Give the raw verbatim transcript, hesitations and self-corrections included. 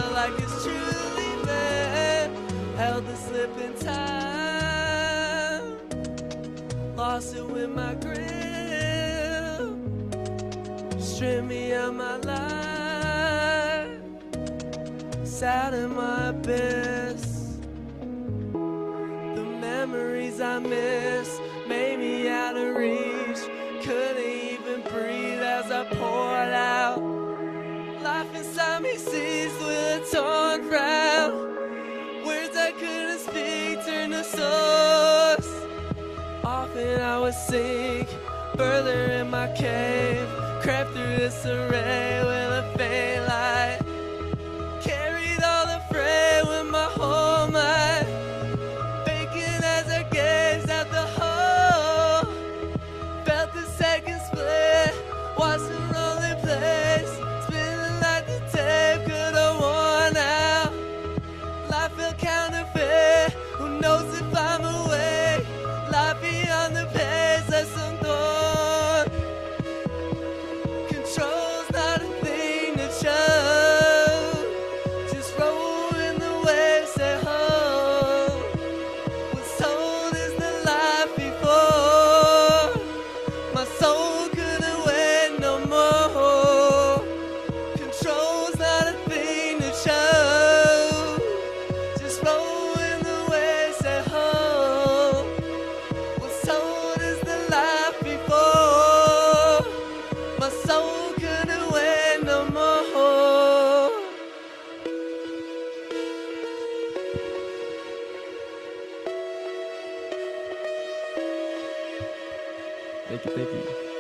felt like it's truly meant. Held the slip in time, lost it with my grip. Strip me of my life, sat in my abyss. The memories I miss made me out of reach. Couldn't even breathe as I poured out. Life inside me seized with a torn frown. Words I couldn't speak turned to source. Often I would sink further in my cave, crept through this array with a faint light. Carried all the fray with my whole might, faking as I gazed at the hole. Felt the second split, watched the rolling place, spinning like the tape could have worn out. Life felt counterfeit, who knows if I'm awake? Life beyond the page, that's some thorn. Control's not a thing to show, just roll in the waves at home. What's told is the life before. My soul couldn't wait no more. Control's not a thing to show, just roll in the waves at home. What's told is the life before. My soul couldn't wait no more. Thank you, thank you.